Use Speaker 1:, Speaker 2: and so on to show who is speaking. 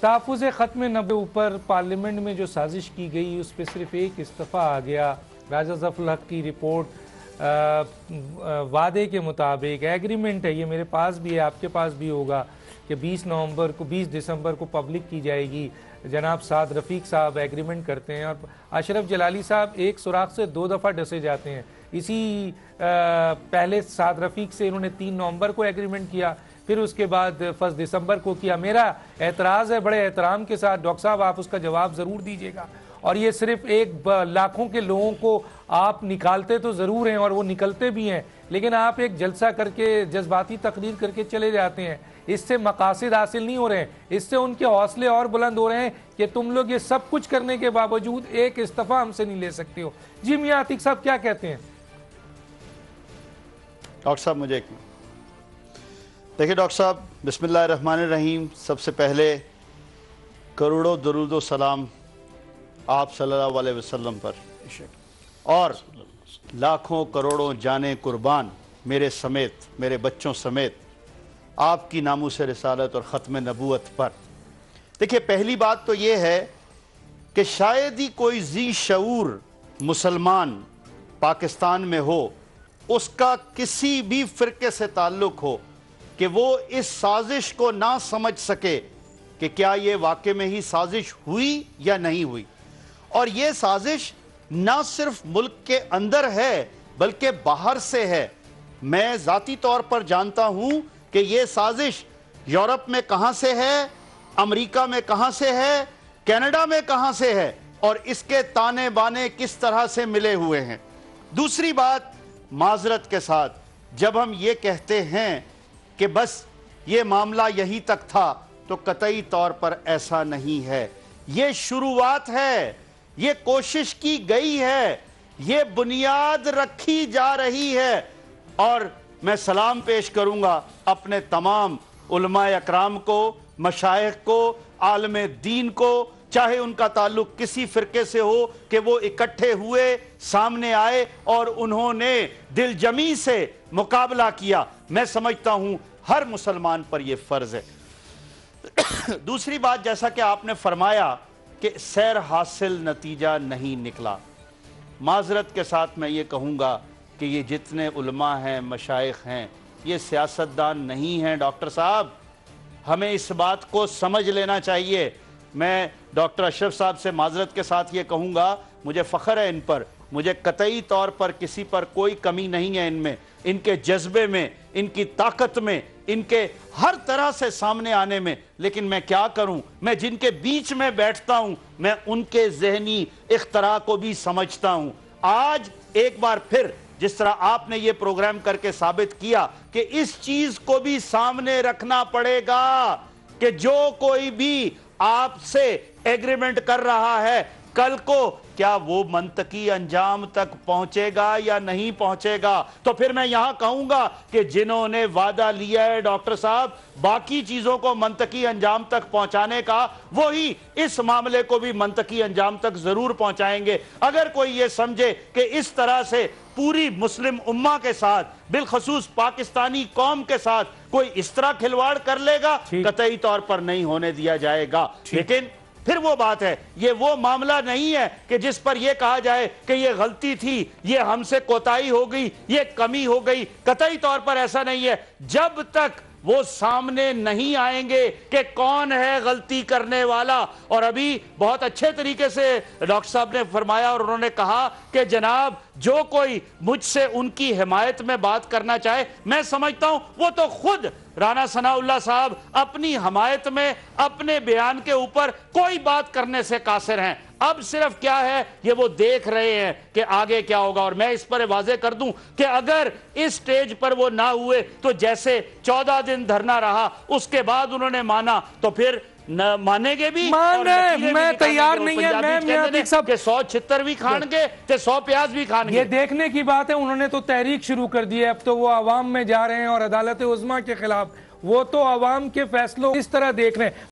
Speaker 1: तहफ़्फ़ुज़ ख़त्म नबूवत पर पार्लियामेंट में जो साजिश की गई उस पर सिर्फ एक इस्तीफ़ा आ गया। राजा ज़फ़रुल हक़ की रिपोर्ट वादे के मुताबिक एग्रीमेंट है, ये मेरे पास भी है, आपके पास भी होगा कि 20 दिसंबर को पब्लिक की जाएगी। जनाब साद रफ़ीक साहब एग्रीमेंट करते हैं और अशरफ जलाली साहब एक सुराख से 2 दफ़ा डसे जाते हैं। इसी पहले साद रफ़ीक से इन्होंने 3 नवंबर को एग्रीमेंट किया, फिर उसके बाद 1 दिसंबर को किया। मेरा एतराज़ है बड़े एहतराम के साथ, डॉक्टर साहब आप उसका जवाब ज़रूर दीजिएगा। और ये सिर्फ एक लाखों के लोगों को आप निकालते तो ज़रूर हैं और वो निकलते भी हैं, लेकिन आप एक जलसा करके जज्बाती तकरीर करके चले जाते हैं। इससे मकासद हासिल नहीं हो रहे हैं, इससे उनके हौसले और बुलंद हो रहे हैं कि तुम लोग ये सब कुछ करने के बावजूद एक इस्तीफ़ा हमसे नहीं ले सकते हो। जी मियां आतिक साहब क्या कहते हैं?
Speaker 2: डॉक्टर साहब मुझे देखिए डॉक्टर साहब, बिस्मिल्लाहिर्रहमानिर्रहीम। सबसे पहले करोड़ों दरूद व सलाम आप सल्लल्लाहु अलैहि वसल्लम पर, और लाखों करोड़ों जाने कुर्बान मेरे समेत, मेरे बच्चों समेत आपकी नामूस रिसालत और ख़त्म नबूवत पर। देखिए पहली बात तो ये है कि शायद ही कोई ज़ी शऊर मुसलमान पाकिस्तान में हो, उसका किसी भी फ़िरके से ताल्लुक़ हो, कि वो इस साजिश को ना समझ सके कि क्या ये वाक़ई में ही साजिश हुई या नहीं हुई। और ये साजिश ना सिर्फ मुल्क के अंदर है बल्कि बाहर से है। मैं ज़ाती तौर पर जानता हूँ कि ये साजिश यूरोप में कहाँ से है, अमेरिका में कहाँ से है, कनाडा में कहाँ से है, और इसके ताने बाने किस तरह से मिले हुए हैं। दूसरी बात, माजरत के साथ, जब हम ये कहते हैं कि बस ये मामला यहीं तक था, तो कतई तौर पर ऐसा नहीं है। ये शुरुआत है, ये कोशिश की गई है, ये बुनियाद रखी जा रही है। और मैं सलाम पेश करूंगा अपने तमाम उलमाए अकराम को, मशाइख को, आलमे दीन को, चाहे उनका ताल्लुक किसी फिरके से हो, कि वो इकट्ठे हुए, सामने आए और उन्होंने दिलजमी से मुकाबला किया। मैं समझता हूं हर मुसलमान पर यह फर्ज है। दूसरी बात, जैसा कि आपने फरमाया कि सैर हासिल नतीजा नहीं निकला, माजरत के साथ मैं ये कहूँगा कि ये जितने उलमा हैं, मशाइख हैं, ये सियासतदान नहीं हैं। डॉक्टर साहब, हमें इस बात को समझ लेना चाहिए। मैं डॉक्टर अशरफ साहब से माजरत के साथ ये कहूँगा, मुझे फ़ख्र है इन पर, मुझे कतई तौर पर किसी पर कोई कमी नहीं है इनमें, इनके जज्बे में, इनकी ताकत में, इनके हर तरह से सामने आने में। लेकिन मैं क्या करूं, मैं जिनके बीच में बैठता हूं, मैं उनके ज़हनी इख्तरा को भी समझता हूं। आज एक बार फिर जिस तरह आपने ये प्रोग्राम करके साबित किया कि इस चीज को भी सामने रखना पड़ेगा कि जो कोई भी आपसे एग्रीमेंट कर रहा है, कल को क्या वो मंतकी अंजाम तक पहुंचेगा या नहीं पहुंचेगा। तो फिर मैं यहां कहूंगा कि जिन्होंने वादा लिया है डॉक्टर साहब बाकी चीजों को मंतकी अंजाम तक पहुंचाने का, वही इस मामले को भी मंतकी अंजाम तक जरूर पहुंचाएंगे। अगर कोई ये समझे कि इस तरह से पूरी मुस्लिम उम्मा के साथ, बिलखसूस पाकिस्तानी कौम के साथ कोई इस तरह खिलवाड़ कर लेगा, कतई तौर पर नहीं होने दिया जाएगा। लेकिन फिर वो बात है, ये वो मामला नहीं है कि जिस पर यह कहा जाए कि ये गलती थी, ये हमसे कोताही हो गई, ये कमी हो गई। कतई तौर पर ऐसा नहीं है। जब तक वो सामने नहीं आएंगे कि कौन है गलती करने वाला। और अभी बहुत अच्छे तरीके से डॉक्टर साहब ने फरमाया और उन्होंने कहा कि जनाब जो कोई मुझसे उनकी हिमायत में बात करना चाहे, मैं समझता हूं वो तो खुद राना सनाउल्लाह साहब अपनी हिमायत में अपने बयान के ऊपर कोई बात करने से कासिर हैं। अब सिर्फ क्या है, ये वो देख रहे हैं कि आगे क्या होगा। और मैं इस पर वाजे कर दूं कि अगर इस स्टेज पर वो ना हुए तो जैसे 14 दिन धरना रहा, उसके बाद उन्होंने माना, तो फिर न मानेगे भी,
Speaker 1: मैं तैयार नहीं है। मैं मियां आतिक साहब
Speaker 2: के 100 छितर भी खाएंगे ते 100 प्याज भी खाएंगे।
Speaker 1: ये देखने की बात है, उन्होंने तो तहरीक शुरू कर दी है। अब तो वो अवाम में जा रहे हैं और अदालत उज़्मा के खिलाफ, वो तो अवाम के फैसलों इस तरह देख रहे हैं।